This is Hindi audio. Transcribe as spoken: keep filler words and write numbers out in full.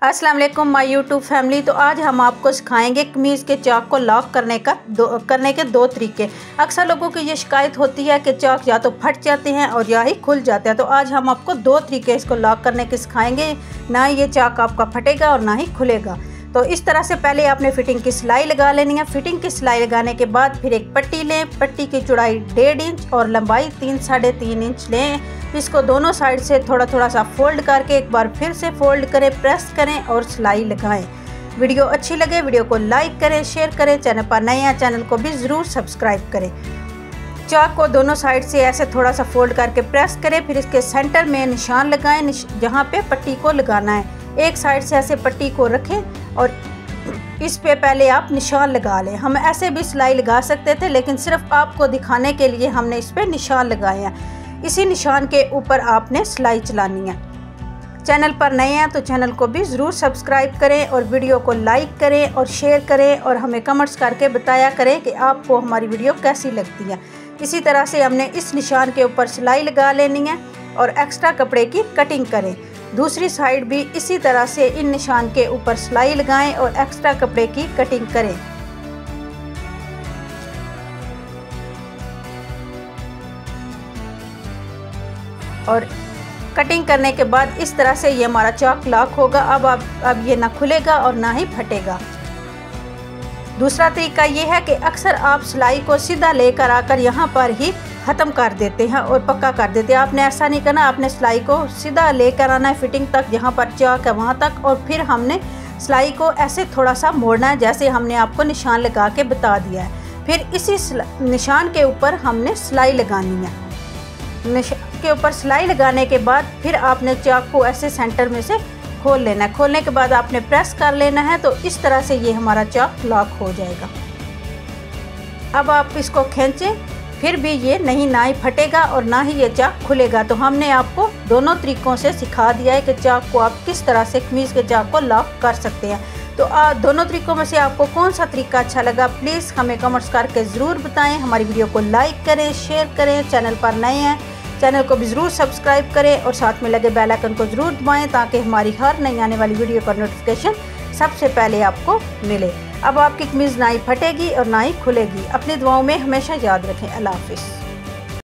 अस्सलाम वालेकुम माय यूट्यूब फैमिली। तो आज हम आपको सिखाएंगे कमीज़ के चाक को लॉक करने का दो करने के दो तरीके। अक्सर लोगों की ये शिकायत होती है कि चाक या तो फट जाते हैं और या ही खुल जाते हैं। तो आज हम आपको दो तरीके इसको लॉक करने के सिखाएंगे, ना ये चाक आपका फटेगा और ना ही खुलेगा। तो इस तरह से पहले आपने फ़िटिंग की सिलाई लगा लेनी है। फ़िटिंग की सिलाई लगाने के बाद फिर एक पट्टी लें। पट्टी की चौड़ाई डेढ़ इंच और लंबाई तीन साढ़े तीन इंच लें। इसको दोनों साइड से थोड़ा थोड़ा सा फोल्ड करके एक बार फिर से फोल्ड करें, प्रेस करें और सिलाई लगाएं। वीडियो अच्छी लगे वीडियो को लाइक करें, शेयर करें। चैनल पर नए हैं चैनल को भी ज़रूर सब्सक्राइब करें। चाक को दोनों साइड से ऐसे थोड़ा सा फोल्ड करके प्रेस करें। फिर इसके सेंटर में निशान लगाएं जहाँ पे पट्टी को लगाना है। एक साइड से ऐसे पट्टी को रखें और इस पे पहले आप निशान लगा लें। हम ऐसे भी सिलाई लगा सकते थे, लेकिन सिर्फ आपको दिखाने के लिए हमने इस पे निशान लगाए हैं। इसी निशान के ऊपर आपने सिलाई चलानी है। चैनल पर नए हैं तो चैनल को भी ज़रूर सब्सक्राइब करें और वीडियो को लाइक करें और शेयर करें और हमें कमेंट्स करके बताया करें कि आपको हमारी वीडियो कैसी लगती है। इसी तरह से हमने इस निशान के ऊपर सिलाई लगा लेनी है और एक्स्ट्रा कपड़े की कटिंग करें। दूसरी साइड भी इसी तरह से इन निशान के ऊपर सिलाई लगाएं और एक्स्ट्रा कपड़े की कटिंग करें। और कटिंग करने के बाद इस तरह से ये हमारा चाक लॉक होगा। अब आप अब ये ना खुलेगा और ना ही फटेगा। दूसरा तरीका ये है कि अक्सर आप सिलाई को सीधा लेकर आकर यहाँ पर ही ख़त्म कर देते हैं और पक्का कर देते हैं। आपने ऐसा नहीं करना, आपने सिलाई को सीधा लेकर आना है फिटिंग तक, जहाँ पर चाक है वहाँ तक, और फिर हमने सिलाई को ऐसे थोड़ा सा मोड़ना है जैसे हमने आपको निशान लगा के बता दिया है। फिर इसी निशान के ऊपर हमने सिलाई लगानी है। निशान के ऊपर सिलाई लगाने के बाद फिर आपने चाक को ऐसे सेंटर में से खोल लेना है। खोलने के बाद आपने प्रेस कर लेना है। तो इस तरह से ये हमारा चाक लॉक हो जाएगा। अब आप इसको खींचें, फिर भी ये नहीं ना ही फटेगा और ना ही ये चाक खुलेगा। तो हमने आपको दोनों तरीक़ों से सिखा दिया है कि चाक को आप किस तरह से कमीज़ के चाक को लॉक कर सकते हैं। तो आ, दोनों तरीक़ों में से आपको कौन सा तरीका अच्छा लगा, प्लीज़ हमें कमेंट्स करके ज़रूर बताएं। हमारी वीडियो को लाइक करें, शेयर करें। चैनल पर नए हैं चैनल को भी ज़रूर सब्सक्राइब करें और साथ में लगे बेल आइकन को ज़रूर दबाएँ ताकि हमारी हर नई आने वाली वीडियो का नोटिफिकेशन सबसे पहले आपको मिले। अब आपकी कमीज़ ना ही फटेगी और ना ही खुलेगी। अपनी दुआओं में हमेशा याद रखें। अल्लाह हाफ़िज़।